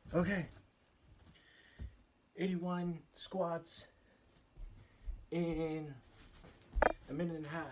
Okay. 81 squats in a minute and a half.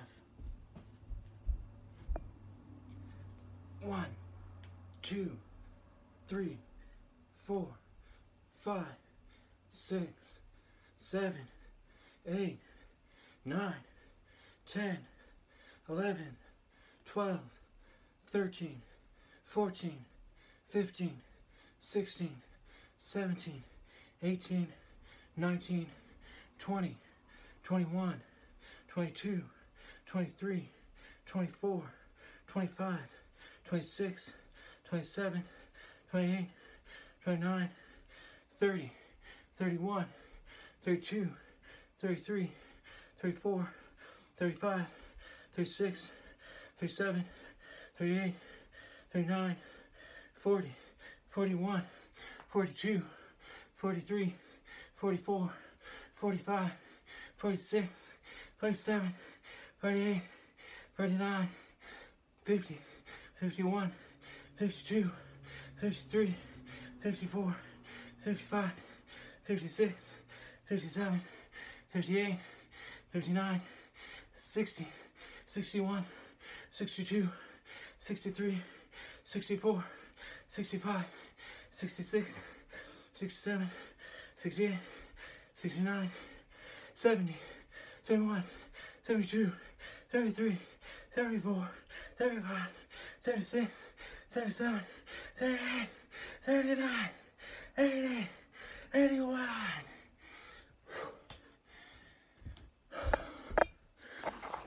1, 2, 3, 4, 5, 6, 7, 8, 9, 10, 11, 12, 13, 14, 15, 16, 17, 18, 19, 20, 21, 22, 23, 24, 25, 26, 27, 28, 29, 30, 31, 32, 33, 34, 35, 36, 37, 38, 39, 40, 41, 42, 43, 44, 45, 46, 47, 48, 49, 50, 51, 52, 53, 54, 55, 56, 57, 58, 59, 60, 61, 62, 63, 64, 65, 66, 67, 68, 69, 70, 71, 72, 73, 74, 75, 76, 77, 78, 79, 80, 81.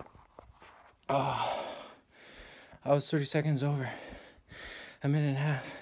I was 30 seconds over. A minute and a half.